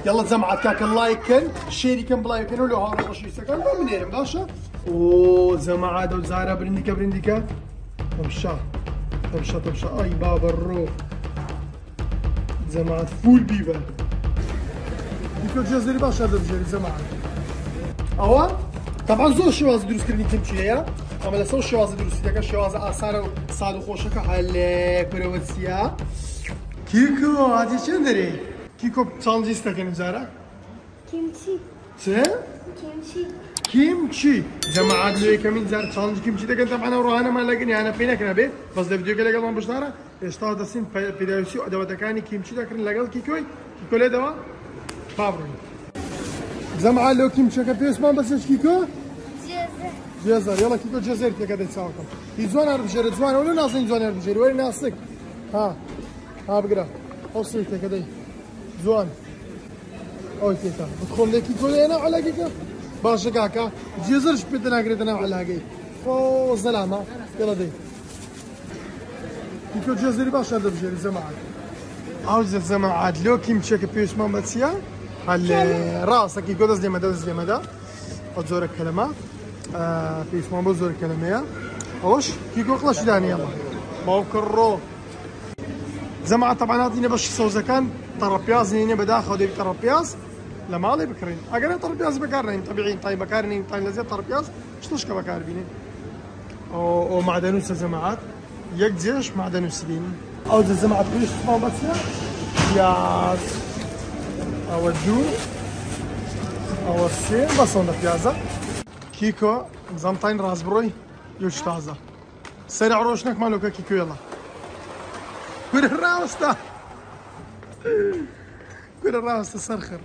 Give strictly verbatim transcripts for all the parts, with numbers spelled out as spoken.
يلا جماعة كاك اللايكن شيري كم بلايكن ولو هارو بشي سكن ما منيرم باشا. اوه جماعة دو زارا برنديكا برنديكا تمشى تمشى تمشى اي بابا الروح جماعة فول بيبر ديكو جزري باشا دبجري جماعة اوا طبعا زور شواز دروس كردين كمشي يا اما لسو شواز دروس ديكا شواز اثار صادو خوشكا هل كرواتسيا كيكو هادي شندري كيكو تشالنج استكن زارا كيمشي سه كيمشي كيمشي جماعة لي كمين زار تشالنج كيمشي ده كنت طبعا ورانا ما لقيني انا فينك نبي بس الفيديو كده قبل ما بشتغل اشتغل دسين فيديو ادوات كاني كيمشي ده كان لقال كيكوي كيكو له دوا فابري جماعة لو كيمشي كبيس ما بس كيكو جزر جزر يلا كيكو جزر كده تساوكم يزوان عرب جري زوان ولا ناصين زوان عرب جري وين ناسك ها ها بقرا اوصل كده زوان اوي كيكا بدخل لك كيكو انا على كيكا باشا كاكا جزر شبيتنا قريتنا على هاي او سلامة يلا دي كيكو جزري باشا عرب جري جماعة عاوز الجماعة لو كيمشي كبيس ما بتسيا هل راسك كيكو دز لي دز لي مدى وتزور الكلمة آه في اسمه بزور الكلمة اوش كيكو قلاش داني يلا موكرو جماعة طبعا هاتيني باش سوزا كان طربياز هنا بداخل دي طربياز لما علي بكرين اقرا طربياز بكارنين طبيعيين طيب بكارنين طيب لزي طربياز شتوش كبكار بيني او او معدنوس جماعات يك جيش معدنوس دين او جماعة بيش ما بس يا اودو او السين بس هون بيازا كيكو زمطين رازبروي يوش تازا سريع روشنك مالوكا كيكو يلا كل الراوستا كل الراوستا سرخر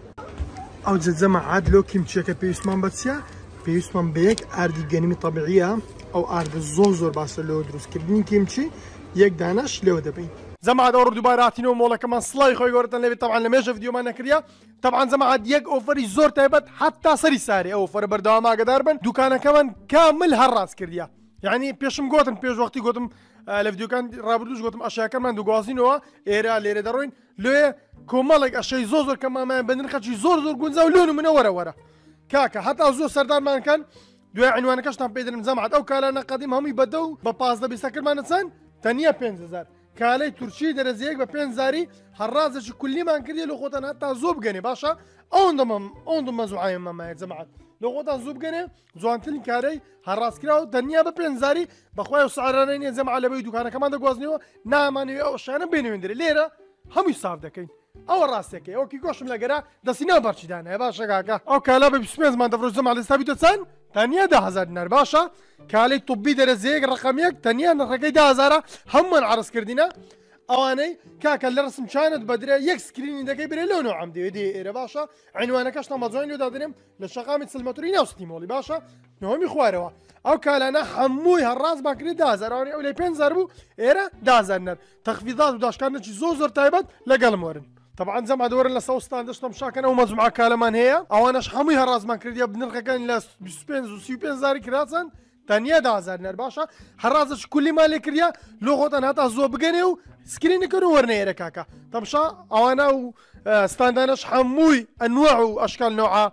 او جماعة عاد لو كيمشي كبيسمان باتسيا بيسمان بيك اردي غنيمي طبيعية او ارد زوزور باس لو دروس كردين كيمشي يك دانش لو دبي جماعة دور دبي راتينو مولا كمان سلاي خوي قورتن لبي طبعا لما يجي فيديو ما نكريا طبعا جماعة يك اوفري زور تايبت حتى سري ساري اوفر بردوام قدر بن دوكانا كمان كامل هالراس كرديا يعني بيشم قوتن بيش وقتي قوتم الفيديو كان رابطوش قوتم اشياء كمان دو قواسينو ايرا ليري داروين لو كومالك اشي زوزور كمان ما بنرخص زور زور قنزا ولونه من ورا ورا كاكا حتى زور سردار ما كان دو عنوان كشتم بيدن جماعة او كالانا قديم هم يبدو ببازدا بيسكر ما نتسان تانية بينزار كالي ترشي درزيك ببينزاري هالرازش كل ما نكري لو خوتن حتى زوب غني باشا اوندم اوندم زعايم ما يا جماعة لو خوتن زوب غني زوانتين كاري هالراس كراو تانية ببينزاري بخوايا وسعرانين يا جماعة لبيدو كان كمان دغوازنيو ناماني او شان بيني وندري ليرة هم يصاف دكين او راسك او كي كوش ملاقرا دسينا برشدان يا باشا كاكا او كالا بسمز ما دفرز جماعة لستابيتو سن تانية ده هزار دينار باشا كالي طبي درزيك رقم يك تانية نرقي ده هزارة هم عرس كردينا اواني كاكا اللي رسم كانت بدري يك سكرين دكي بري لونو عمدي دي ايرا باشا عنوانك اشتا مزوين لو دادريم لشقامة سلماتورينا وستيمولي باشا نهمي خواروا او كالانا حموي هالراس باكري ده هزار اواني اولي بين زربو ايرا ده هزار دينار تخفيضات وداش كانت زوزر تايبت لقل مورن طبعا زعما دور لا سوستان دشتم شاكن او مجموعه كالمان هي او انا شحمي هراز ما كرديا بنرخ كان لا سبينز وسيبين زاري كراسن تانية دا زارنر باشا هرازش كل ما لكريا لغوتن هتا زو بغنيو سكرين كانوا ورني ركاكا طبشا او انا ستاندانش حموي انواع واشكال نوعها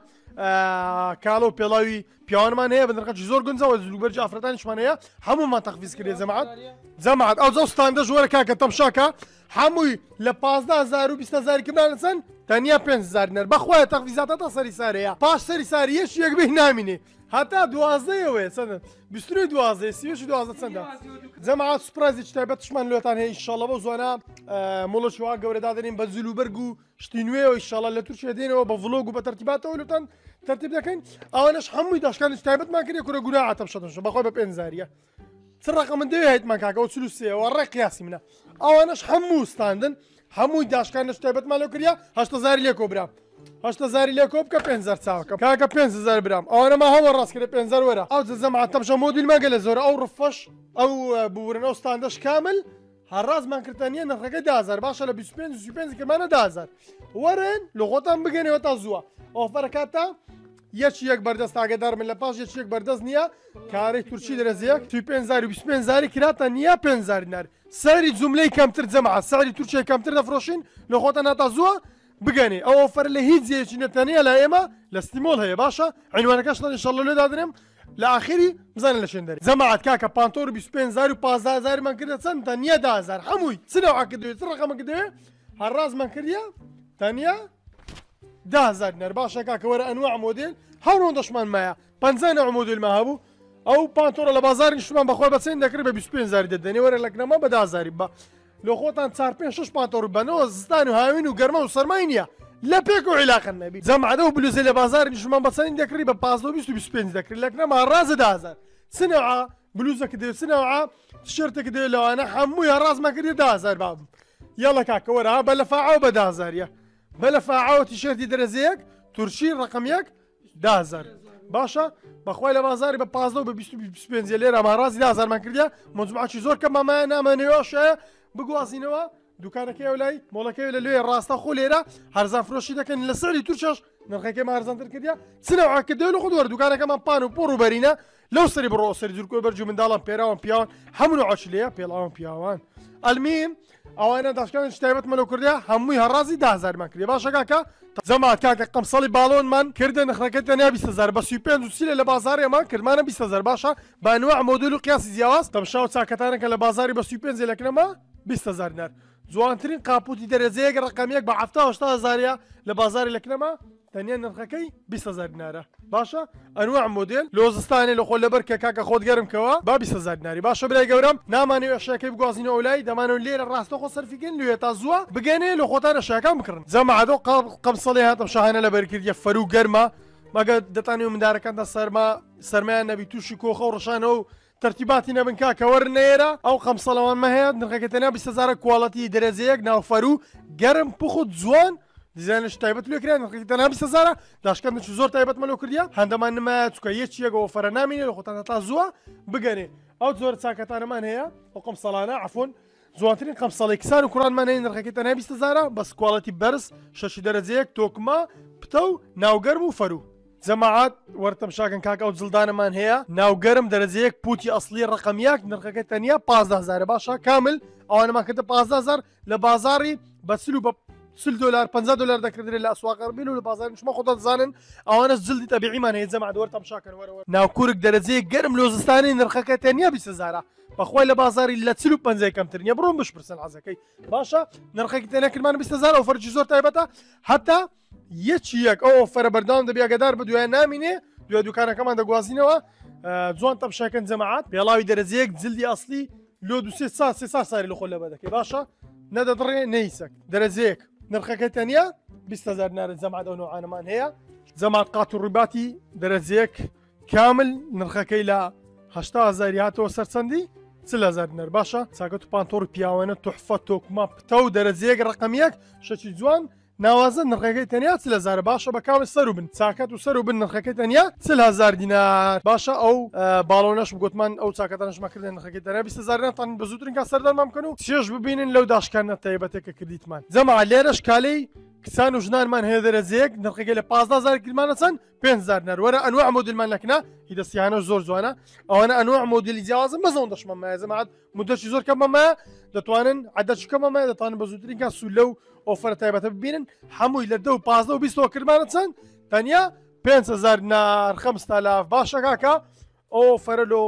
آه كالو بيلاوي بيان مان هي بنرخ زور غنزا وزلوبرج افرتانش مان هي حمو ما تخفيز كريا زعما زعما او زو ستاندش وركاكا طبشاكا حموي لبازده هزار و بیست هزار كمان سن تانية بنز زارنر بخواه تخفيزات تا سري ساريا باش سري ساريش يك به ناميني حتى دوازده وي سن بستري دوازده سيوش دوازده سن جماعة سبرايز اجتابت شمان لوتان هي ان شاء الله بزوانا مولا شوا قوري دادرين بزلوبرغو شتينوي ان شاء الله لترشي دينو بفلوق وبترتيبات ولوتان ترتيب لكن اوانش حموي داش كان اجتابت ما كري كره غناعه تبشطش بخواه ببنزاريا ترقم من دوي هيت مكاكا وتسلوسيه ورا قياسي منها او اناش حمو ستاندن حمو داش كان اشتبت مالو كريا هشت زاري ليكو برام هشت زاري ليكو بكا بنزر تساوكا كاكا بنزر برام او انا ما هو راس كده بنزر ورا او زعما تمشى موديل ما قال زور او رفش او بورن او ستاندش كامل هالراز ما كرتانيا نرقا دازر باشا لا بيسبنز سبنز كمان دازر ورن لغوتان بغني وتازوا او فركاتا يش يك بردست اقدر من لباش يش يك بردست نيا كاري ترشي درزيك تو بنزاري بيس بنزاري كراتا نيا بنزاري نار سعري جمله كم تر جماعه سعري ترشي كم تر دفروشين لو خوتنا تازوا بگەنێ ئەو ئۆفەر لە هیچ جێیەکی نەتەنیا لە ئێمە لە ستیمۆڵ هەیە باشە عنوانەکەشڵ ئینشەڵڵا لێ دادنێم لە ئاخری بزانە لە شوێندەری زەماعەت کاکە پانتۆر بیست و پێنج هەزار و پانزدە هەزارمان کردە چەند تەنیا ده هەزار هەمووی چ نەوعەکە دەوێت چ ڕقەمەکە دەوێت هەڕازمان کردیە تەنیا ده هەزار دینار باشە کاکە وەرە ئەنواع مۆدێل هەوڕۆن دەشمان مایە پەنجا نەوع مۆدێلمان هەبوو ئەو پانتۆرە لە بازاری نیشتمان بەخۆی بەچەند دەکرد بە بیست و پێنج هەزار دەدەنێ وەرە لەکنەما بە ده هەزاری بە لۆ خۆتان چار پێنج شەش پانتۆر بنەوە زستان و هاوین و گەرمە و سەرمای نییە لە پێک و عیلاقەن نەبی زەمعەدە و بلوزە لە بازاری نیشتمان بەچەند دەکردی بە پانزدە و بیست و بیست و پێنج دەکرد لەکنەما ڕازە ده هەزار چ نەوعە بلوزەکە دەوێت چ نەوعە تیشێرتێکە دەوێت لەوانە هەمووی هەڕازمان کردی ده هەزار بابم یاڵە کاکە وەرە بە لە فاعەوە بە ده هەزاریە بە لە فاعەوە تیشێرتی دەرەزەیەک تورشی ڕقم یەک ده هەزار باشە بەخوای لە بازاری بە پانزدە و بە بیست و بیست و پێنج لێرە ئەماڕازی ده هەزارمان کردیە مجموعەکی زۆر کەممامایە نامانەوە شایە بگوازینەوە دوکانەکەی ئەو لای مۆڵەکەی لە لێ ڕاستە خۆ لێرە هەرزان فرۆشی دەکەن لە سەری تورکیش نرخەکەی هەرزانتر کردیا چ نەوعەکە دەوێت لە خۆ دووەر دوکانەکەمان پان و پۆڕ و بەرینە لەو سەری بڕۆ سەری جوورکۆی بەرج و منداڵان پێراوان پیاوان هەموو نوعەکی لێیە پێڵاوان پیاوان ئەلمیم ئەوانە داشکان تایبەتمەلەوە کردیا هەمووی هەڕازی ده هەزارمان کردی باشە کاکە زەمات کاکە قەمسەڵی باڵۆنمان کردە نرخەکەی تەنیا بیست هەزار بە سی و پێنج و سیلە لە بازاڕێمان کردمانە بیست هەزار باشە بە ئەنواع مۆدل و قیاسی جیاواز تەمشا و چاکەتانەکە لە بازاری بە سی و پێنج لەکنەما بیست هەزار دینار جوانترین قاپوتی دەرەجەیەک ڕقەمیەک بە هەفتە هەشتا هەزاریە لە بازاری لەکنەما تەنیا نرخەکەی بیست هەزار دینارە باشە ئەنواع مۆدل لۆزستانی لە خۆ لەبەر کە کاکە خۆت گەرمکەوە با بیست هەزار دیناری باشە برای گەورم نامانەوێت ئەشیاکەی بگوازینەوە ئەولای دەمانەوە لێرە ڕاستەخۆ سەرفیکەن لێ تا زووە بگەنێ لە خۆتان ئەشیاکان بکڕن زەمەعەدۆ قەمسەڵی هاتم شاهانە لەبەرکردیە فەرو گەرمە مەگە دەتانێت مندارەکاندا سەرما سەرمایان نەبی تووشی کۆخە و ڕەشانەوە و ترتیباتی نەبن کاکە وەرنێرە ئەو قەمسەڵەوانمە هەیە نرخەکە تەنیا بیست هەزارە کوواڵەتی دەرەجەیەک ناوفەرو گەرم پوخت جوان دیزانش تایبەت لێکران تەنها بیست هەزارە داشکان زۆر تایبەتمەلەوە کردیە هەندەمان نمایە چکە یەکیەک ئۆفەرە نامینێ لە خۆتان تا زووە بگەنێ ئەو زۆر چاکەتانەمان هەیە ئەو قەمسەڵانە عەفۆن جوانترین قەمسەڵی کسان و کوڕانمان هەیە نرخەکەی تەنها بیست هەزارە بەس کوواڵەتی بەرز شەشی دەرەجەیەک تۆکمە پتە و ناوگەرم و فەرو زەماعات وەرتەمشاکەن کاکە ئەو جڵدانەمان هەیە ناوگەرم دەرەجەیەک پوتی ئەسلی ڕقەمیەک نرخەکەی تەنیا پانزدە هەزارە باشە کامل ئەوانەمان کردە پانزدە هەزار لە بازاری بە سل و بە سل دلار پەنجا دلار دەکردێت لە ئەسواقەر بین و لە بازاری شما خۆتان دەزانن ئەوانە جلدی تەبیعیمان هەیە زەماعات وەرتەمشاکەن وەرەوە ناوکورک دەرەجەیەک گەرم لۆزستانی نرخەکە تەنیا بیست هەزارە بەخوای لە بازاری لە چل و پەنجای کەمتر نیە بڕۆن بشپرسن حەزەکەی باشە نرخەکەی تەنیا کردمانە بیست هەزار ئەو فەرجی زۆر تایبەتە هەتا یەکی یەک ئەو ئۆفەرە بەردەوام دەبێ ئەگەدار بە دوای نامینێ دوای دوکانەکەمان دەگوازینەوە جوان تەمشاکەن جەماعات پێڵاوی دەرەجەیەک جلدی ئەسلی لۆ دو سێ سا سێ سا ساری لە خۆ لەبەر دەکەی باشە نەدەدڕێ نەیسەک دەرەجەیەک نرخەکەی تەنیا بیست هەزار دینار زەماعات ئەو نوعانەمان هەیە زەماعات قات و ڕووباتی دەرەجەیەک کامل نرخەکەی لە هەشتا هەزاری هاتەوە سەرچەندی چل هەزار دینار باشە چاکەت و پانتۆر پیاوانە تۆحفە تۆکمە پتە و دەرەجەیەک ڕقەمیەک شەکی جوان ناوازە نرخەکەی تەنیا چل هەزارە باشە بە کاوە سەر و بن چاکەت و سەر و بن نرخەکەی تەنیا چل هەزار دینار باشە ئەو باڵۆنەش گوتمان ئەو چاکەتانشماکردن نرخەکەی تەنیا بیست هەزار دینار بە زووترین کا سەردەرمان بکەن و چێژ ببینن لەو داشکانە تایبەتێکە کردیتمان زەماعات لێرەش کالەی کسان و ژنانمان هەیە دەرەجەیەک نرخەکەی لە پانزدە هەزار کردمانە چەند پێنج هەزار دینار وەرە ئەنواع مۆدلمان لەکنە هیدەستیانە زۆر جوانە ئەوانە ئەنواع مۆدلی جیاوازن بەزەوە دەشمەمایە زەماعات مدەشی زۆر کەمەمایە دەتوانن عەدەدی کەمەمایە دەتوانن بە زووترین کا سوول لەو ئۆفەرە تایبەتە ببینن هەمووی لە دە و پانزدە و بیستەوە کردمانە چەند تەنیا پێنج هەزار دینار خەمستا لاف باشە کاکە ئەو ئۆفەرە لۆ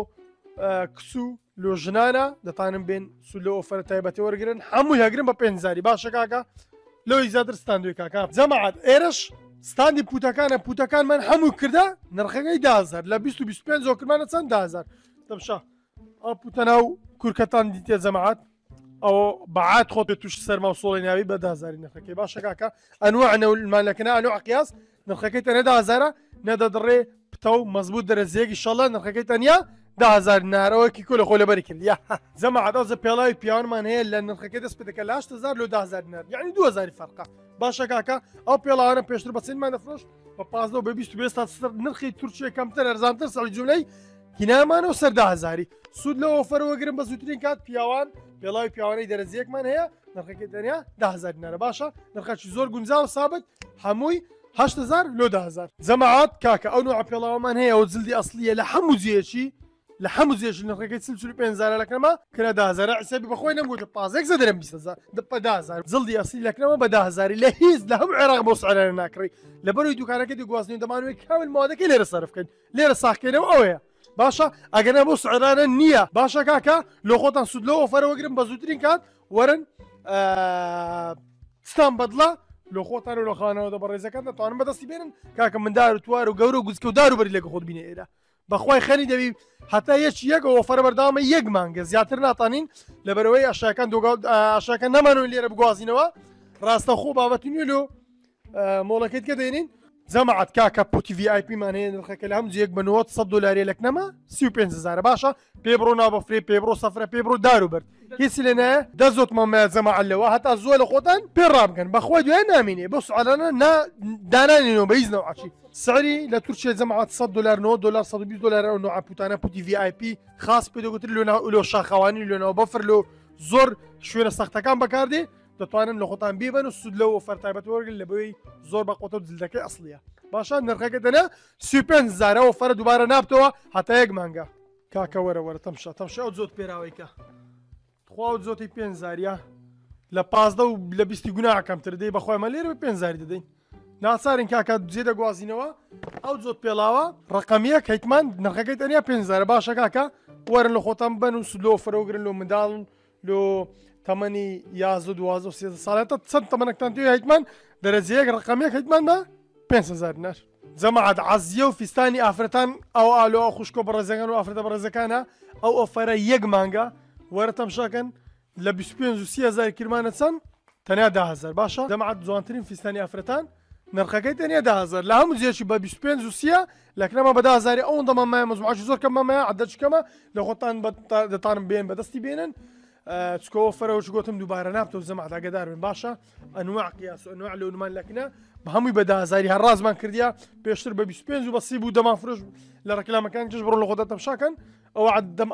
کس و لۆ ژنانە دەتانن بێن سوول لە ئۆفەرە تایبەتی وەرگرن هەمووی هەگرن بە پێنج هەزاری باشە کاکە لەوەی زیاتر ستاندوی کاکە زەماعات ئێرەش ستاندی پوتەکانە پوتەکانمان هەموو کردە نرخەکەی ده هەزار لە بیست و بیست و پێنج کردمانە چەند ده هەزار تەمشا ئەو پوتە ناو کورکەتان دیتێ زەماعات ئەو بەعات خۆ پێ تووشی سەرما و سۆڵی ناوی بە ده هەزاری نرخەکەی باشە کاکە ئەنواع نەولمان لەکنە ئەنواع قیاس نرخەکەی تەنیا ده هەزارە نەدەدڕێ پتە و مەزبوط دەرەجەیەکی ئینشەڵڵا نرخەکەی تەنیا ده هەزار دینارەوەکی کۆ لە خۆ لەبەری کردیا زەماعات ئەو پێڵاوی پیاوانمان هەیە لە نرخەکەی دەست پێ دەکە لە هەشت هەزار لۆ ده هەزار دینار یعنی دوو هەزاری فەرقە باشە کاکە ئەو پێڵاوانە پێشتر بە چەندمان دەفرۆشت بە پانزدە و بە بیست و پێنج تا نرخی تورکیە کەمتر ئەرزانتر ساڵی جوولەی هینامانەوە سەر ده هەزاری سوود لە ئۆفەرەوەگرن بە زووترین کات پیاوان پێڵاوی پیاوانەی دەرەجەیەکمان هەیە نرخەکەی تەنیا ده هەزار دینارە باشە نرخەکی زۆر گونجاو سابت هەمووی هەشت هەزار لۆ ده هەزار زەماعات کاکە ئەو نوع پێڵاوەمان هەیە ئەو جلدی ئەسلیە لە هەموو جێیەکی لە هەموو زێژ نرخەکەی چل و پێنج هزار لەکەمە کرا ده هزار حسابی بەخۆی نەمگوتە پازێک زەدرم بیست هزار بە ده هزار زڵدی ئەسلی لەکەمە بە ده هزاری لە هیچ لە هەموو عێراق بۆ سعرانە ناکڕی لەبەرەوەی دوکانەکەی دەگوازنی دەمانوێت کامل مادەکەی لێرە سەرف بکەین لێرە ساختکەینەوە ئەوەیە باشە ئەگەنە بۆ سعرانە نییە باشە کاکە لۆ خۆتان سود لەوە ئۆفەرەوەگرن بە زووترین کات وەرن ستان بەدڵە لۆ خۆتان و لە خانەوە دە بە ڕێزەکان دەتوانن بەدەستی بێنن کاکە مندار و توار و گەورە و گوزکە و دار و بەری لەگە خۆت بینێ ئێرە بەخوای خەنی دەبی هەتا یەک یەک ئۆفەرە بەردەوامە یەک مانگە زیاتر ناتانین لەبەرەوەی ئەشیاکان ئەشیاکان نەمانەوە لێرە بگوازینەوە ڕاستە خۆ بابەتی نوێ لۆ مۆڵەکەیت کە دێنین جەماعەت کاکە پۆتی ڤی ئای پیمان هەیە نرخەکە لە هەموو جێک بە نۆ سەد دۆلاری لەکنەمە سی و پێنج هزار باشە پێ بڕۆ ناوبەفرێ پێ بڕۆ سەفرە پێ بڕۆ دار و بەرد هیچی لێ نایە دە زۆتمەمایە جەماعەت لەوە هەتا زۆر لە خۆتان پێ ڕابکەن بەخوای دوای نامینێ بۆ سوالانە دانانینەوە بە هیچ نەوعاچی سعری لە تورکیا جەماعەت سەد دلار نۆ دلار سەد و بیست دلار ئەو نوع پوتانە پوتی ڤی ئای پی خاص پێ دەگوتر لۆ شاخەوانی لێنەوە بەفر لۆ زۆر شوێنە سەختەکان بەکاردێ دەتوانن لە خۆتان بێبن و سود لەوە ئۆفەر تایبەت وەرگن لەبەوەی زۆر بە قۆتە جلدەکەی ئەسڵیە باشە نرخەکە دەنە سی و پێنج هزار ئۆفەرە دووبارە نابتەوە هەتا یەک مانگە کاکە وەرە وەرە تەمشە تەمشە ئەو زۆت پێراوەیکە خوا و زۆتی پێنج هزاریە لە پازدە و لە بیستی گونا کەمتر دەی بەخوای مە لێرە بە پێنج هزاری دەدەین ناچارین کاکە جێ دەگوازینەوە ئەو زۆت پێڵاوە ڕقەمیەک هەیتمان نرخەکەی تەنیا پێنج هزار باشە کاکە وەرن لە خۆتان بن و سود لە ئۆفەرەوەگرن لۆ منداڵن لۆ تەمەنی یازدە دوازدە و سێزدە ساڵێتە چەند تەمەنێکتان توێ هەیتمان دەرەجەیەک ڕقەمیەک هەیتمان بە پێنج هزار دینار جەماعەت عەزیە و فیستانی ئافرەتان ئەو ئالۆ ئەو خوشکۆ بەڕێزەکان و ئافرەتە بەڕێزەکانە ئەو ئۆفەرە یەک مانگە وەرە تەمشاکەن لە بیست و پێنج و سی هزار کرمانە چەند تەنیا ده هزار باشە جەماعەت جوانترین فیستانی ئافرەتان نرخەکەی تەنیا ده هزار لە هەموو جێشی بە بیست و پێنج و سیە لەکنەمە بە ده هزاری ئەوەندە مەمایە مەزموعەتی زۆر کەم مەمایە عەدەدی کەمە لە خۆتان دەتانم بێن بەدەستی بێنن چکۆ ئۆفەرەوەش گوتم دووبارە نابتەوە جەماعەت ئاگادار بن باشە ئەنواع قیاس و ئەنواع لۆنمان لەکنە بە هەمووی بە ده هزاری هەر ڕازمان کردیا پێشتر بە بیست و پێنج و بە سی بوو دەمان فرۆش لە ڕەکلامەکان کەش بڕۆ لە خۆتان تەمشاکەن ئەوە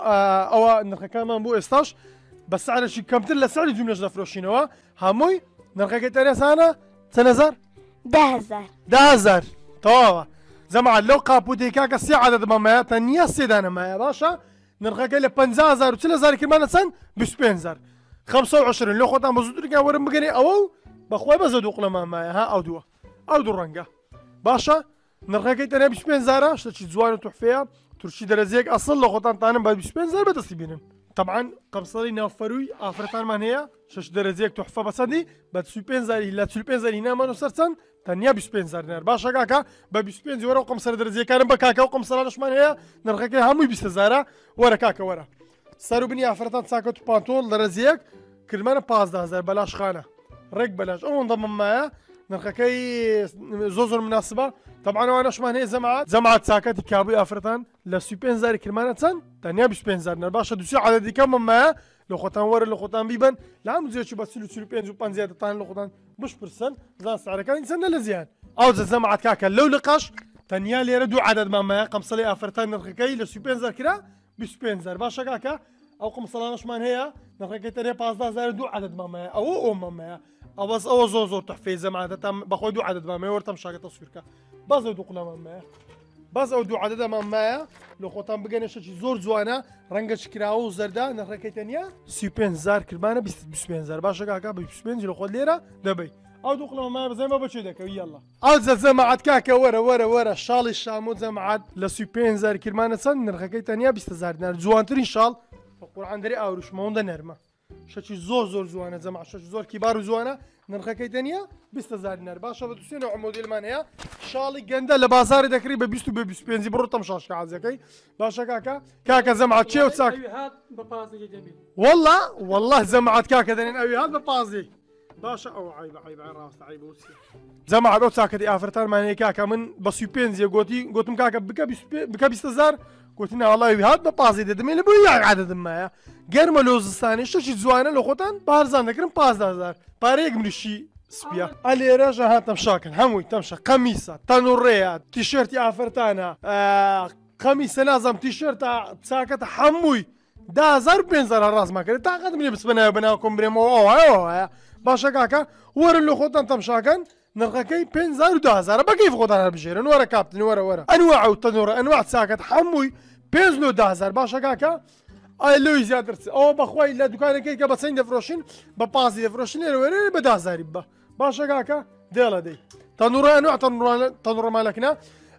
ئەوە نرخەکانمان بۆ ئێستاش بە سعرێکی کەمتر لە سعری جوملەش دەفرۆشینەوە هەمووی نرخەکەی تەنێسانە چەند هزار ده هزار ده هزار تەواوە جەماعەت لەو قاپوتەی کاکە سێ عەدەد مەمایە تەنیا سێ دانەمایە باشە نرخەکەی لە پەنجا هزار و چل هزار کرمانە چەند بیست و پێنج هزار خەمسە و عەشرین لۆ خۆتان بە زووترێکیان وەرن بگەنێ ئەوە و بەخوای بەزە دوو قڵە مامایە ها ئەو دووە ئەو دوو ڕەنگە باشە نرخەکەی تەنیا بیست و پێنج هزارە شتێکی جوان و توحفەیە تورکی دەرەجەیەک ئەسڵ لە خۆتان تانم بە بیست و پێنج هزار بەدەستی بینن طبعا قەمسەڵی ناوفەرووی ئافرەتانمان هەیە شش دەرەجەیەک توحفە بەسەندی بە چل و پێنج هزاری لە چل و پێنج هزاری نامان و سەر چەند تەنیا بیست و پێنج هزار دینار باشە کاکە بە بیست و پێنج وەرە و قەمسەر دەرەجەیەکانم بە کاکە و قەمسەڵانشمان هەیە نرخەکەی هەمووی بیست هزارە وەرە کاکە وەرە سەر و بنی ئافرەتان چاکەوت و پانتۆڵ دەرەجەیەک کرمانە پازدە هزار بەلاشخانە ڕێک بەلاش ئەوەندە مەمایە نرخەکەی زۆر زۆر مناسبە طبعا ئەوانەشمان هەیە جەماعەت جەماعەت چاکەتی کابووی ئافرەتان لە سی و پێنج هزاری کرمانە چەند تەنیا بیست و پێنج هزار دینار باشە دووسێ عەدەدیکە مەمایە لە خۆتان وەرە لە خۆتان بیبن لە هەموو جێکی بە چل و چل و پێنج و پەنج دەتان لە خۆتان بشپرسن زان سعرەکانی چەندە لە زیان ئەو جەماعەت کاکە لەو لقاش تەنیا لێرە دوو عەدەد مەمایە قەمسەڵی ئافرەتان نرخەکەی لە سی و پێنج هزار کرا بیست و پێنج هزار باشە کاکە ئەو قەمسەڵانەشمان هەیە نرخەکەی تەنیا پازدە هزار دوو عەدەد مەمایە ئەوە ئەو مەمایە ئەوەس ئەوە زۆر زۆر تحفەی جەماعەتەتان بەخۆی دوو عەدەد مەمایە وەرە تەمشاکە تەسویرکە باز ئەو دوو قوڵە مەمایە باز ئەو دوو عەدەدە مەمایە لە خۆتان بگەنێ شتێکی زۆر جوانە ڕەنگەش کراوە و زەردا نرخەکەی تەنیا سی و پێنج هزار کرمانە بیست و پێنج هزار باشە کاکە بە بیست و پێنج لە خۆت لێرە دەبەی ئەو دوو قوڵە مەمایە بزانمە بەچێ دەکەوی یەڵڵا ئەو جەماعەت کاکە وەرە وەرە وەرە شاڵی شامۆ جەماعەت لە سی و پێنج هزار کرمانە چەند نرخەکەی تەنیا بیست هزار دینار جوانترین شاڵ بە قورعاندەری ئاوروشمەوەندە نەرمە شەکی زۆر زۆر جوانە جەماعەت شەش زۆر کیبار و جوانە نرخەکەی تەنیا بیست هزار دینار باشە بە دووسێ نوع مۆدێلمان هەیە شاڵی گەندە لە بازاری دەکری بە بیست و بە بیست و پێنج بڕۆ تەمشاشکە عەزیەکەی باشە کاکە کاکە جەماعەت چێ و چاک وەڵڵا وەڵڵا جەماعەت کاکە دەنێن ئەوی هات بە پازێ باشە ئەو عیبە عیبە ڕاستە عیبە وچیە جەماعەت ئەو چاکەتی ئافرەتانمان هەیە کاکە من بە سی و پێنج گوتی گوتم کاکە بکە بیست هزار گوتی ناوەڵاوی هات بە پازێ دەدەمێ لە بۆ یاک عەدەدم مایە گەرمە لۆزستانی شتێکی جوانە لە خۆتان بارزان دەکردن پازدە هزار پارەیەک مریشی سپیا ئەلێرەژە هات تەمشاکەن هەمووی تەمشە قەمیسە تەنوڕێیە تیشێرتی ئافرەتانە قەمیسە نازەم تیشێرتە چاکەتە هەمووی ده هزار و پێنج هزار ڕازمان کرد تاقەتم لێ بچبنەوە بەناو کۆم برێمەوە ئەوە باشە کاکە وەرن لە خۆتان تەمشاکەن نرخەکەی پێنج هزار و ده هزار بەکەیف خۆتان هەڵبژێرن وەرە کاپتن وەرە وەرە ئەنواع و تەنوڕە ئەنواع چاکەت هەمووی پێنج لۆ ده هەزار باشە کاکە ئای لۆی زیاتر ئەوە بەخوای لە دوکانەکەی کە بە چەند دەفرۆشین بە پازی دەفرۆشین لێرە وەرە بە ده هەزاری بە باشە کاکە دێڵە دەی تەنوڕە نوع تەنوڕەمالەکنە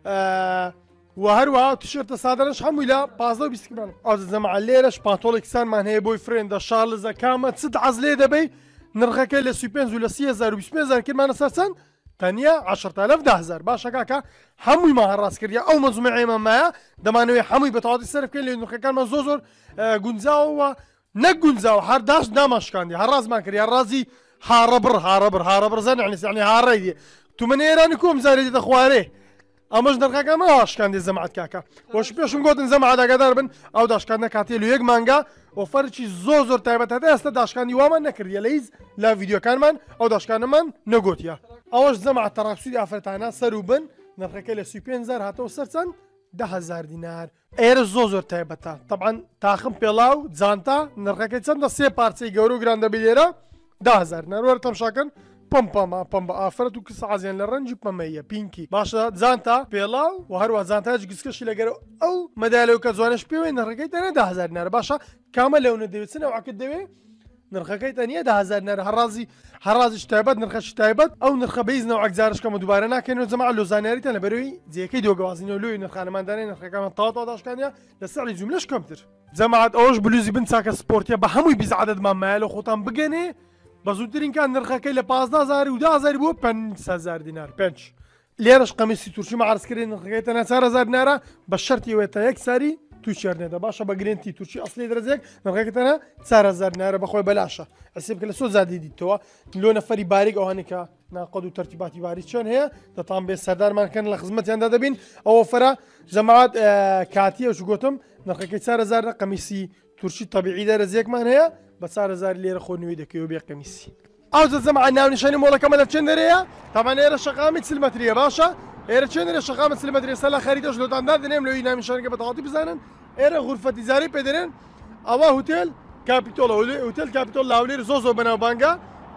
و هەروەها تیشێرتە سادەرش هەمووی لە پازدە و بیست کمان ئەو زەمە لێرەش پانتۆڵێکسانمان هەیە بۆی فرێندە شارلزە کامە چت عەز لێ دەبەی نرخەکەی لە سی و پێنج و لە سی هەزار و بیست و پێنج هەزار کردمانە سەر چەند تەنیا عەشەر ئالاف ده هەزار باشە کاکە هەموویمان هەڕاست کردیا ئەو مەجموعەیەمان مایە دەمانەوێت هەمووی بە تەواوەتی سەرف بکەین لە نرخەکانمان زۆر زۆر گونجاوە نەک گونجاو هەر داش ناماشکاندی هەڕازمان کرد هەڕازی هاڕەبڕ هاڕەبڕ هاڕەبڕ زەن یعنی یعنی هاڕەی دێ تومەنی ئێرانی کۆم زارێ دێتە خوارێ ئەمەش نرخەکەمە هاشکاندی زەمعەت کاکە وەش پێشم گوتن زەمعەت ئاگادار بن ئەو داشکاندنە کاتێ لە یەک مانگا ئۆفەرێکی زۆر زۆر تایبەت هەتا ئێستا داشکاندی وامان نەکردیە لە هیچ لە ڤیدیۆکانمان ئەو داشکانەمان نەگوتیە ئەوەش زەمعەت تەڕاکسوودی ئافرەتانە سەر و بن نرخەکەی لە سی و پێنج هەزار هاتەوە سەر چەند ده هەزار دینار ئێرە زۆر زۆر تایبەتە طبعاً تاخم پێڵاو جانتا نرخەکەی چەندە سێ پارچەی گەورە و گران دەبێت لێرە ده هەزار دینار وەرە تەماشاکەن پمپەمە پمبە ئافرەت و کەس عازیان لە ڕەنجی پەمەیە پینکی باشە جانتا پێڵاو و هەروە جانتاش گسکەشی لەگەرە ئەو مەدالەوە کە جوانش پێوێ نرخەکەی تەنیا ده هەزار دینارە باشە کامە لەونە دەوێت چنە واکت دەوێ نرخەکەی تەنیا ده هەزار دینارە هەڕازی هەڕازیش تایبەت نرخەش تایبەت ئەو نرخە بەیزنەوە ئەگزارشکەمە دووبارە ناکەنەوە جەماعە لۆزانیاریتە لە بەرەوەی جێەکەی دۆگەوازینەوە لۆی نرخانەماندانەی نرخەکەمان تەواو داشکانیا لە سەعری جوملەش کەمتر جەماعەت ئەوەش بلوزی بن چاکە سپۆرتیە بە هەمووی بیست عەدەدمان مایە لە خۆتان بگەنێ بە زووترین کات نرخەکەی لە پانزدە هەزار و ده هەزار بۆ پێنج هەزار دینار پێنج لێرەش قەمیسی تورکی مەعرزکردی نرخەکەی تەنیا چوار هەزار دینارە بە شەرتی ئەوەیە تا یەک ساری توی شێرنێدە باشە بە گرنتی تورکی ئەسڵی دەرەجێک نرخەکەی تەنیا چوار هەزار دینارە بەخۆی بەلاشە ئەسێ بکە لە سۆ زادی دیتەوە لۆ نەفەری باریک ئەوانێک کە ناقەد و تەرتیباتی باری چۆن هەیە دەتان بێ سەردارمانکەن لە خزمەتیاندا دەبین ئەوە فەرە جەماعەت کاتیە وش گوتم نرخەکەی چوار هەزار قەمیسی تورکی تەبیعی دەرەجێکمان هەیە بە چوار هەزار لێرە خۆنەوەی دەکەوێت بێ قەمیسی ئەو جەماعەت ناونیشانی مۆڵەکەمە لە چەند دەرەیە تامان ئێرە شەقامی چل مەتریە باشە ئێرە چێن دەرێ شەقامە چل مەتریە سەلا خەریدەش لۆتاندا دەنێم لەوەی ناونیشانەکە بە تەواوەتی بزانن ئێرە غورفە تیجاری پێدەرێن ئەوە هوتێل کاپیتۆڵە هوتێل کاپیتۆل لاولێر زۆر زۆر بەناوبانگە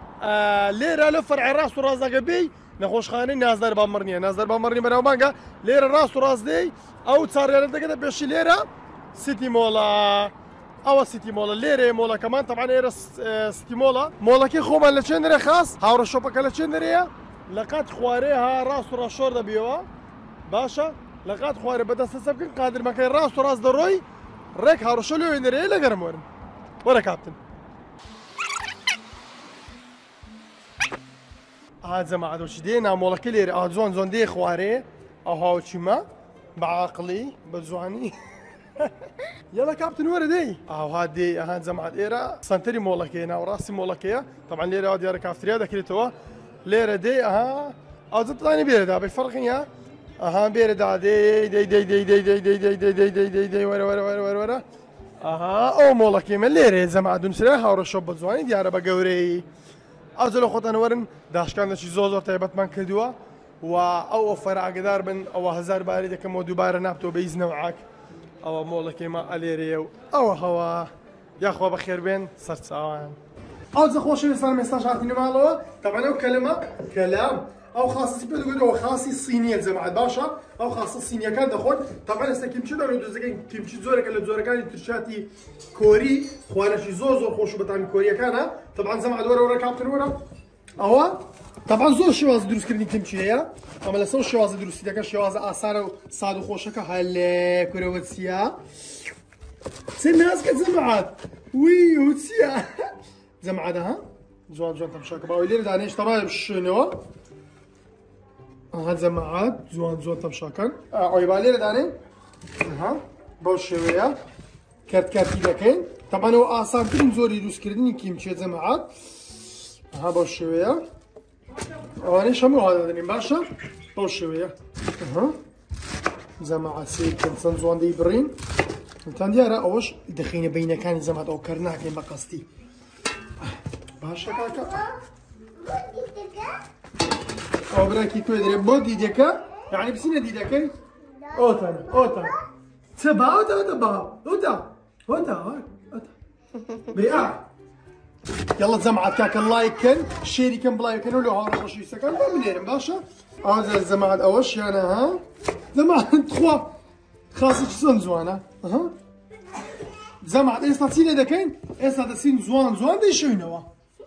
لێرە لە فەرعی ڕاست و ڕازەکە بێی نەخۆشخانەی نازدار بامەڕنیە نازدار بامەڕنی بەناوبانگە لێرە ڕاست و ڕاستدەی ئەو چاڕیانە دەکەێتە پێشی لێرە سیتی مۆڵە ئەوە سیتی مۆڵە لێرێ مۆڵەکەمان تەمان ئێرە سیتی مۆڵە مۆڵەکەی خۆمان لە چێن دەرێ خاص هاوڕە شۆپەکە لە چێن دەرەیە لە قات خوارێ ها ڕاست و ڕاشۆر دەبیەوە باشە لە قات خوارێ بەدەستە بکەن قادرمەکەی ڕاست و ڕاست دەڕۆی ڕێک هاوڕەشە لێوێ دەرەیە لە گەرم وەرن وەرە کاپتن ئا جەماعەتەوەچی دێ نامۆڵەکە لێرە ئا جوان جوان دێ خوارێ ئەو هاوچیمە بەعاقڵی بە جوانی يلا كابتن ورا دي اه هادي هان زعما ايرا سنتري مولكي هنا وراسي مولكيه طبعا ليره ديار كافتريا دكريتوا ليره دي اها ازت ثاني بيردا بفرق يا اها بيردا دي دي دي دي دي دي دي دي دي دي دي دي دي ورا ورا ورا ورا ورا اها او مولكي من ليره زعما دون سلاح ورا شوب زواني ديار بقوري ازلو خطن ورن داش كان شي زوزور تايبت من كدوا و او فرع قدار بن او هزار بارده كم دوباره نابتو بيز نوعك او مولكي ما اليريو او هوا يا اخوه بخير بين صرت ساوان او زخوش اللي صار مساج عطيني مالو طبعا او كلمه كلام او خاص بيقول او خاصي الصينيه زي ما باشا او خاص الصينيه كان دخل طبعا هسه كيمشي دارو دوزكين كيمشي زورك اللي زوركان ترشاتي كوري خوانه شي زور زور خوش بتعمل كوريا كان طبعا زي ما ورا ورا كابتن ورا اهو طبعا زور شواز دروس كردين كيمشي هي اما لسه شواز دروس ديك شواز اثار صاد خوشك هل كروتسيا سناس كزمعات وي وتسيا زمعتها زوان زوان تمشاك باوي لير دانيش تراي بشنو ها زمعات زوان زوان تمشاكن اوي بالير داني ها باش شويه كرت كرتي دكين طبعا هو اصلا ترين زوري دروس كردين كيمشي زمعات ها باش شويه واني شمو هذا دني باشا باش شويه ها زمعات سيكن سنزوان دي برين انتان ديارا اوش دخينا بين كان زمعات او كرناك ما قصدي باشا كاكا او براكي كودري بودي ديكا يعني بسينا دي ديكا اوتا اوتا تبا اوتا اوتا با اوتا اوتا اوتا بيع يلا زمعات كاكا لايكن شيري كن بلايكن ولو هارو شي سكن بمليرن باشا هذا الزمعات اوش يعني ها زمعات تخوا خاصك سن زوانا اها زعما استا سين دكين استا سين زوان زوان دي شنو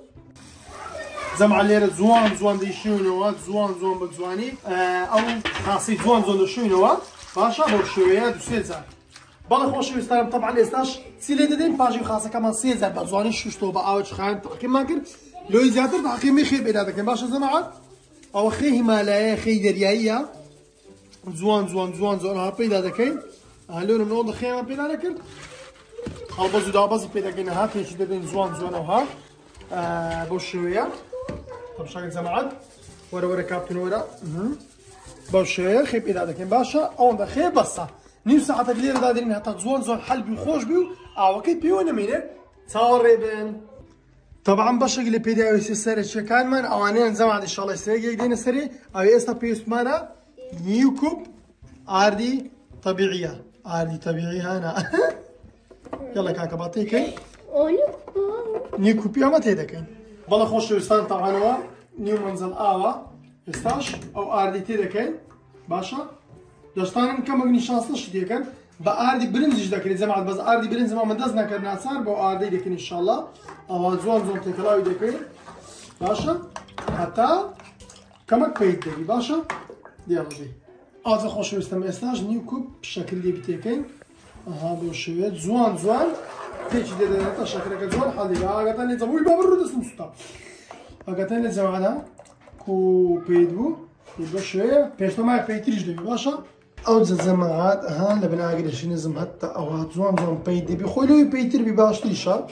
زعما ليره زوان زوان دي شنو زوان زوان بزواني او خاصي زوان زوان شنو باشا بو شويه دو سيزار بالا خوش ويستارم طبعا استاش سيلي ددين باجي خاصه كمان سيزار بزواني شوشتو با اوج خان تحكيم ماكر لو زيادر تحكيم خير بيدادك باشا زعما او خي همالايا خي دريايه زوان زوان زوان زوان ها پیدا دکین هلون من اون خیمه پیدا نکرد حالا بازو دا بازی پیدا کنه ها که چی دادین زوان زوان ها با شویه طب شاید زماد ورا ورا کاپتن ورا با شویه خیب پیدا دکین باشه اون دا خیب بسه نیم ساعت لیره دادین حتی زوان زوان حل بی خوش بیو آوکی بیو نمینه تقریبا طبعا باشه اللي پیدا ویسی سر چکان من اوانین زماد ان شاء الله سری یک دین سری اوی استا پیست مانا نيوكوب عادي طبيعية عادي طبيعية هنا يلا كاكا بعطيكي نيوكوب يا ما تيدكين بالله خوش يستان طبعا هو نيو منزل آوا يستاش أو عادي تيدكين باشا داشتان كم أغني شانسلش ديكن بأردي برنزج دكين زمان بس أردي برنز ما من دزنا كرنا صار بو أردي دكين إن شاء الله أو زوان زوان تكلاوي دكين باشا حتى كمك بيت دكي باشا يلا بي هذا خوش ويستم استاج نيوكوب بالشكل اللي بتاكين اها بو شويه زوان زوان تيجي دير شكلك زوان حالي بقى قتاني زبوي باب الرد اسمه ستا قتاني زمانا كو بيدو يبقى شويه بيش ما بيتريج دي باشا او زماعات اها لبنا اقدر شي نزم حتى او زوان زوان بيدي بيخولو بيتر بباش تيشا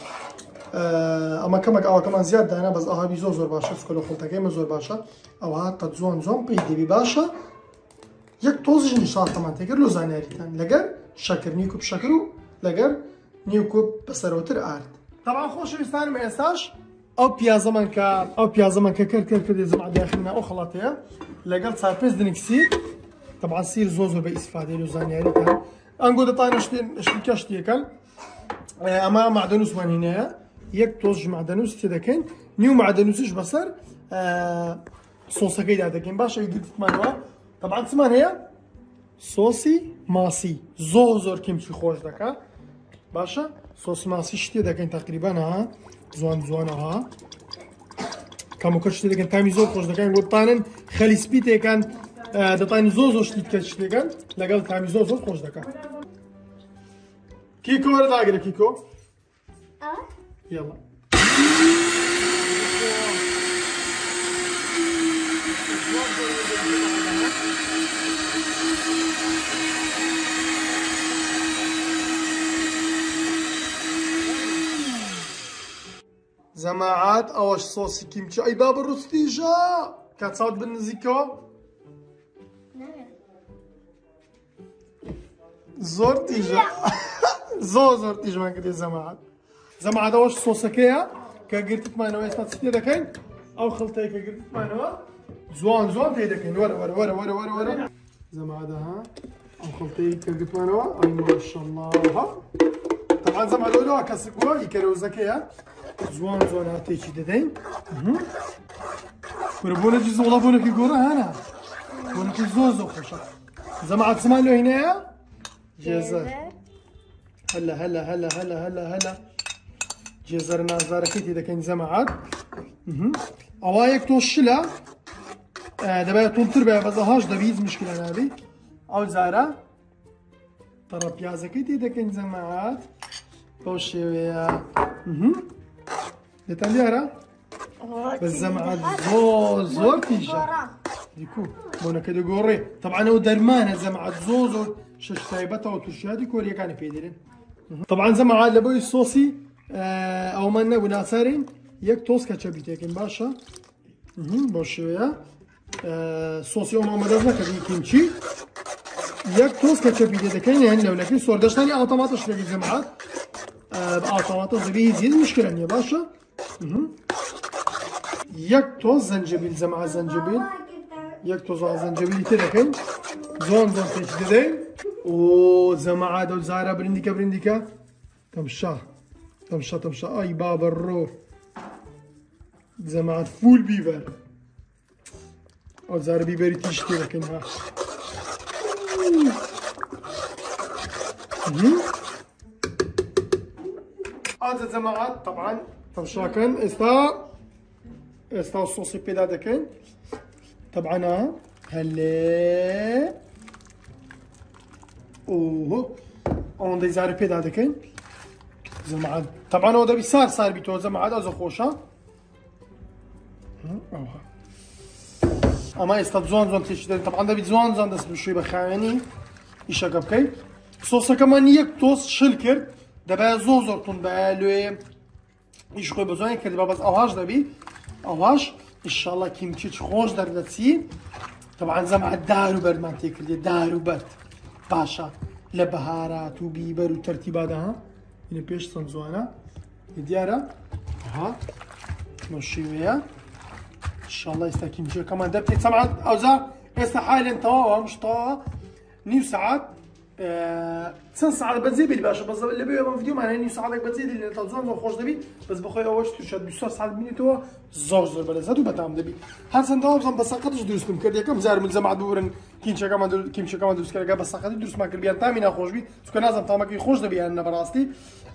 اما كما او كمان زياده انا بس اها بيزو زور باشا سكولو خلطه كيما زور باشا او حتى زوان زوان بيدي بباشا یک توزیج نشان تمام تگر لوزانیریتن لگر شکر نیکوب شکرو لگر نیکوب بسروتر آرد طبعا خوش ویستان میستاش او پیازه من که او پیازه من که کر کر کر زم داخلنا او خلاطيه لگر صار بس دنكسي طبعا سير زوزو باستفاده لوزانيريتن انقول طاين اشتين اشتكاش ديكل اما معدنوس من هنا یک توزج معدنوس تدكن نيو معدنوسش بصر صوصه كيدا دكن باشا يقلت مانوا طبعا تسمان هي صوصي ماسي زور زور كيمشي خوش دكا باشا صوصي ماسي شتي دكن تقريبا ها زوان زوان ها كم كرشتي دكن تامي زور خوش دكن قلت طانن خلي سبيتي كان دطاني زوزو شتي كشتي كان لقال تامي زور زور خوش دكا كيكو ورد اقرا كيكو اه يلا زماعات اوش صوصي كيمشي اي باب الرستيجا كتصاود بالنزيكو زور تيجا زور زور تيجا ما كده زماعات زماعات اوش صوصكيا كقرتك ما نويس تاتسيتي دكين او خلطي كقرتك ما نوا زوان زوان تي دكين ورا ورا ورا ورا ورا ورا زماعات ها او خلطي كقرتك ما نوا اي ما شاء الله ها طبعا زماعات اولوها كسكوا يكروزكيا زوان زوان هاتي شي ددين وربونا جزء والله بونا كي قورا هنا بونا كي زوزو خوشا زماعات سمالو هنا جزر هلا هلا هلا هلا هلا هلا جزر نازارة كيتي دا كان زماعات اوايك توشلا دابا تنطر بها بزهاش دا بيز مشكلة نابي او زارة ترى بيازا كيتي دا كان زماعات توشي ويا دتاليارا بالزمعة زوز زور تيجا ديكو بونا كده قوري طبعا هو درمان الزمعة زوز شش سايبتها وتشهادي كوريا كان بيدرين طبعا زمعة لبوي الصوصي او منا وناسارين يك توس كاتشابي تاكن باشا باشويا صوصي وما مدازنا كدي كيمشي يك توس كاتشابي تاكن يعني لو لكن صور داشتاني اوتوماتيش لقي زمعات بأوتوماتيك زبيه زيد مشكلة يا باشا یک توز زنجبیل زمعة زنجبیل یک توز زنجبیل كده كن زون زون تجدين و زمعة دو زارة برنديكا برنديكا تمشى تمشى تمشى اي بابا الروح زمعة فول بيبر او زارة بيبري تيش كده كن ها هذا جماعات طبعا تمشاكن استا استا الصوصي بيدا دكن طبعا هلا اوه اون دي زار بيدا دكن جماعات طبعا هو ده بيصير صار بيتو جماعات از خوشا اما استا زون زون تشدن طبعا ده بيزون زون دس بشوي بخاني ايش بكي صوصه كمان يك توس شلكر دابا زوزرتون بالو ايش خوي بزاين كردي بابا اوهاش دبي اوهاش ان شاء الله كيمتشي خوش دردتي طبعا زعما دارو برد ما تيكردي دارو برد باشا لبهارات وبيبر وترتيبات ها هنا بيش صنزوانا ديارة ها نوشيويا ان شاء الله يستا كيمتشي كمان دبتي طبعا اوزا استا حاليا توا مش توا نيو ساعات سن ساعات بتزيد اللي باشا بس اللي بيو فيديو معناه اني ساعات بتزيد اللي تظن زو خوش دبي بس بخوي اول شيء تشد بيصير ساعات مينيتو زوج زر بلازات وبتعم دبي هل سن دوام بس ساقطش درست مكردي كم زار من زعما دورن كينشا كمان دور كينشا كمان درست كرا بس ساقط درست ما كربيان تامينا خوش بي سكو لازم تامك خوش دبي انا براستي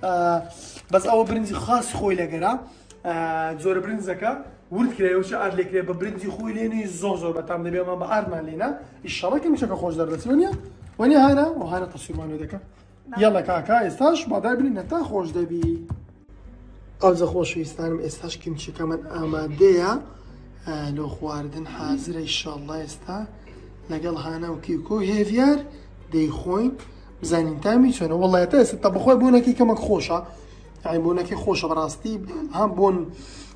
بس اول برنزي خاص خوي لقرا زور برنزكا ورد كرا وش اد لك برنزي خوي ليني زوج زر بتعم دبي ما بارد لينا ان شاء الله كينشا خوش درست ونيا وني هنا وهنا تصوير مانو دكا يلا كاكا استاش بعدها بني نتا خوش دبي ابز خوش ويستانم استاش كيمشي كمان اماديا لو خواردن حاضر ان شاء الله استا لقل هنا وكيكو هيفيار دي خوين بزانين تامي شنو والله تا استا بخوي بونكي كما خوشه يعني بونكي خوشه براستي هم بون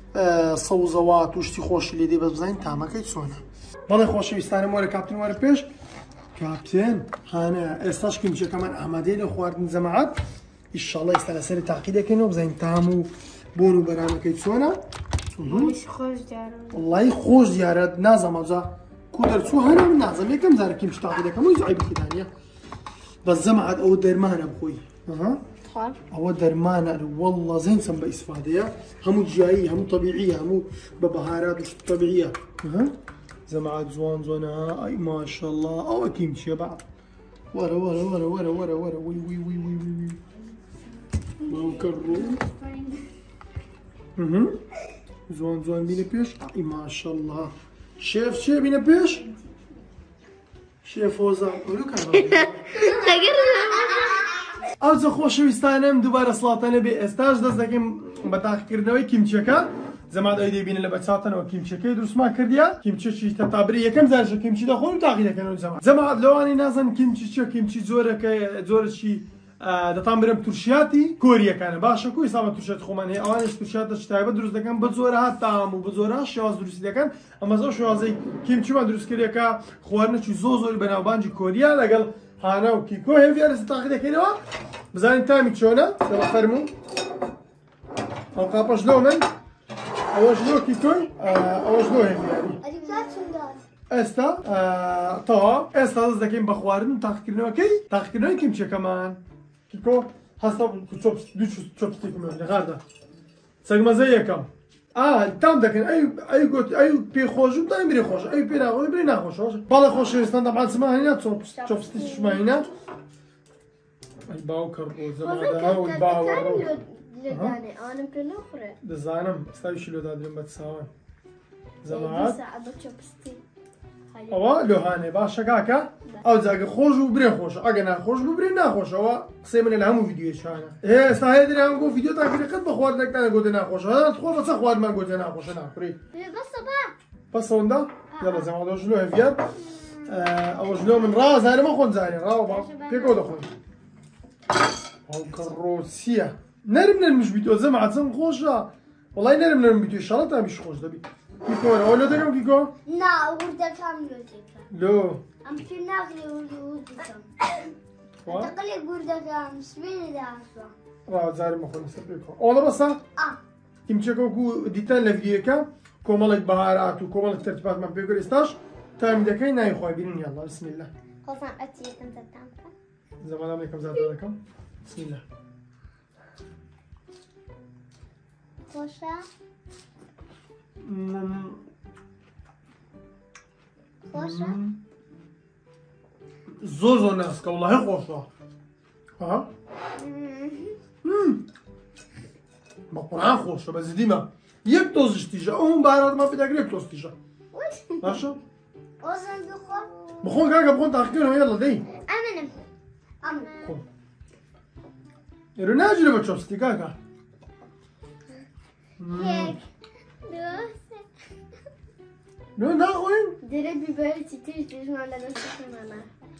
صوزوات وشتي خوش اللي دي بس بزانين تاما كيتسونا والله خوش ويستانم ورا كابتن ورا بيش كابتن هانا استاش كيمشي كمان احمدي لو خواردن جماعات ان شاء الله يستاهل سر تعقيده كانوا بزين تامو بونو برامه كيتسونا مش خوش دارو والله خوش زيارات نازم ازا كودر سو هانا من نازم يكم زار كيمشي تعقيده كم يزعيب كدانيا بس جماعات او درمان بخوي اها او درمان والله زين سم باستفاده همو جاي همو طبيعيه همو ببهارات طبيعيه اها زمعات زوان زونا اي ما شاء الله او كيمشي بعض ورا ورا ورا ورا ورا ورا وي وي وي وي وي ما نكرروا اها زوان زوان بينا بيش اي ما شاء الله شيف شيف بينا بيش شيف وزا ولو كان اوز خوشويستانم دوباره سلاطانه به استاج دز دکم بتاخ کردنوی کیمچکا زمان ایده بینه لبساتن و کیمچکی درست ما کردیا کیمچی چی تطابری یکم زارش کیمچی دخول تاخیر کنن زمان زمان لوانی نازن کیمچی چی کیمچی زوره که زوره چی دتام برم ترشیاتی کوریا کنه باشه کوی سام ترشیات خومن هی آنش ترشیاتش تایبه درست دکن بزوره ها تام و بزوره شاز درست دکن اما زو شازی کیمچی ما درست کردیا که خوارن چی زو زوری بنابانجی کوریا لگل هانا و کیکو هفی ارز تاخیر کنه بزاين تامي شونا يلا فرمو القاطش لو من اول شلو كيكوي اول شلو هيك يعني استا طا استا دزدكين بخوارن تاخكرنو كي تاخكرنو كيم شي كمان كيكو هستا تشوب دوش تشوب ستيك من غادا ساغما زيكم اه تام دكن اي اي قلت اي بي خوش ودا يمري خوش اي بي لا يمري نا خوش بالا خوش استنى طبعا سما هنا تشوب تشوب ستيك ما هنا الباو كربوزة هذا والباو يعني انا بنخرة دزانم استوي شلو دادرين بتساوي زماعات بتشوبستيك اوا لو هاني باشا كاكا او زاق خوش وبرين خوش اجنا خوش وبرين نا خوش اوا قسم من الهم فيديو شانا ايه استاهل دري هم فيديو تاع قد بخوار لك انا قلت انا خوش هذا تخوف بس خوار ما قلت انا خوش انا فري بس صباح بس وندا يلا زعما شلو هفير او شلو من راس انا ما خون زاني راو كيكو دخل او كروسيا نرم نرم مش بيتو زعما عزم خوشة والله نرم نرم بيتو ان شاء الله مش خوش دبي كيكو ولا تكم كيكو لا ورده كامل لو ام في ناقلي ورده كامل تقلي ورده كامل سبيل دافا راه زاري ما خون سبيكو ولا بس اه كيمشيكو كو ديتان لفيكا كومالك بهارات وكومالك ترتيبات ما بيقول استاش تايم دكاي ناي خويا بينين يلا بسم الله خلصنا اتي انت تامك زمان عليكم زاد عليكم بسم الله خوشة خوشة زوزو ناسك والله خوشة ها بقرآن خوشه بس دیما یک توزش تیجا اون بهارات ما پیدا یک توز تیجا باشه وزن بخور بخون كاكا بخون تحكيهم يلا دي أمنم أمن خون يرو ناجي بتشوستي كاكا هيك دوسة لو ناخوين درب بيبالي تيجي تيجي ما لا دوسة ماما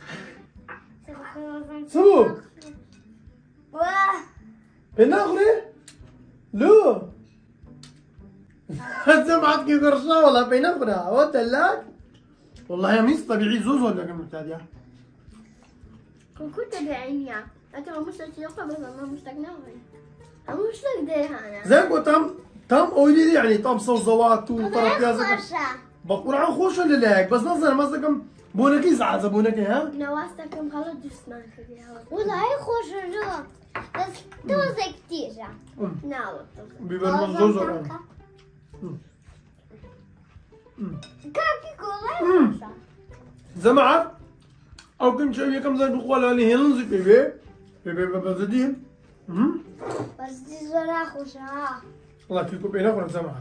سبو واه بناخري لو سمعت كي قرشة والله بناخرها وتلاك والله يا ميس طبيعي زوز ولا كم معتادية كنت بعيني أنت ما مش تشوفها بس ما مش تقنعني أنا مش تقدرها أنا زين قلت تم تم أولي يعني طمسة وزوات وطرف يازك بقول عن خوش ولا لاك بس نظر مصدقكم بونكي زعزة بونكي ها نواستكم خلاص جسمك كذا والله خوش الرجال بس دوزة كتير ناوي بيبقى زوز ولا كاكي كولا زمعة أو كم شيء كم زين بقول أنا هنزل بيبي بيبي بزدين بس دي زرا خوشها والله كيكو بينا ولا زمعة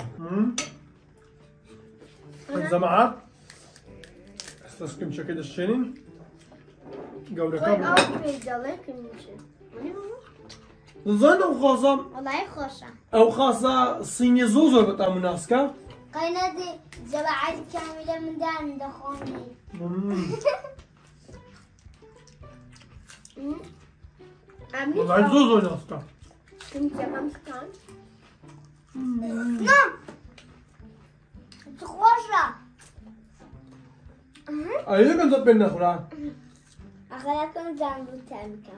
الزمعة استاذ كم شيء كده الشينين قولك أو بيدلك نمشي زين أو خاصة والله خوشها أو خاصة صينية زوزو بتاع مناسكة قينادي زبعات كاملة من دان دخوني والله زوزو مناسكة كنت كم كان نعم تخوشها أيه كنت بينا خلا أخلاكم جنبو تامكا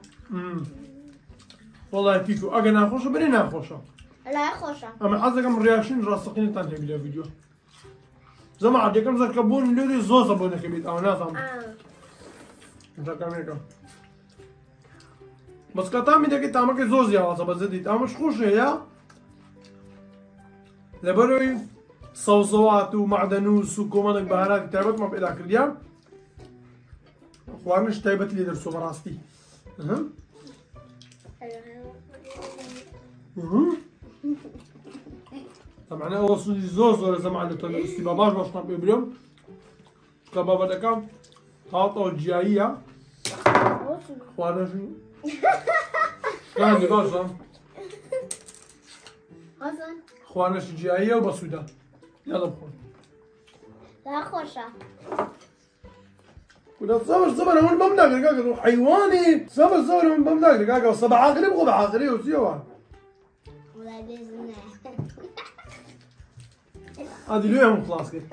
والله كيكو أجنا خوشة برينا خوشة لا خوشها أما حظكم رياكشن راسقين تاني بلا فيديو زما عاد كم زر كبون لوري زوزة بونا كبيت أو نافهم آه إنت كاميرا بس كتامي ده كتامة كزوز يا واسا بزديت أما مش خوش يا لبروي صوصوات ومعدنوس وكومانك بهارات تعبت ما بإله كرديا خوارنش تعبت لي درسو براستي أها أها طبعا أنا وصل زوز ولا زمع اللي طلع استباباش باش نطبق اليوم كبابا دكا هاطو الجاية خوارنش كان لباسا حسن خوارنش الجاية وبسودا يلا بخون لا خوشها ولا صبر صبر هون بمناقر كاكا حيواني صبر صبر هون بمناقر كاكا صبع عقلي بغو بعقلي وسيوا والله بإذن الله هذه ليه هم خلاص كده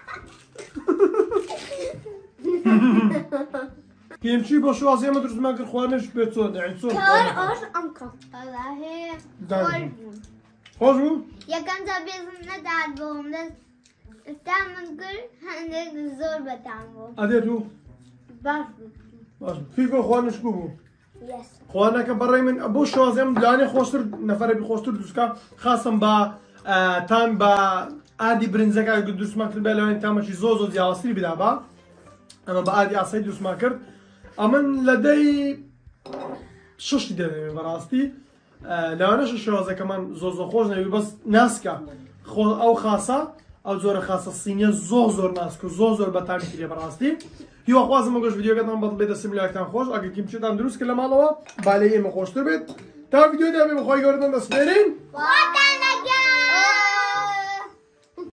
كيمشي بشو عزيزي ما درس ماكر خوانش بيتسون يعني صور كار أوش أمكم والله دايما. خوشو يا كنت بإذن الله تعبهم بس تعمل كل هندك الزور بتعمل اديتو بس باش كيف خوانش كوبو يس خوانا كبري من ابو شو عزيزي لاني خوشتر نفر بخوشتر دوسكا خاصا با آه تام با عادي برنزك على قدوس ماكر بلوين تام شي زوزو ديال اصلي بدابا اما بعادي اصلي دوس ماكر امن لدي شش دي براستي آه لو انا شو عزيزي كمان زوزو خوشنا بس ناسكا خو او خاصه او زور خاصه الصينيه زو زور ناسكو زو زور بتعمل كده براستي هو خوازم ما قلت فيديو قدام بطل بيت السملاك تام خوش اگه كيم شدام دروس كلام الله بالي ما خوش تبت تا فيديو ده بخوي گردن بس برين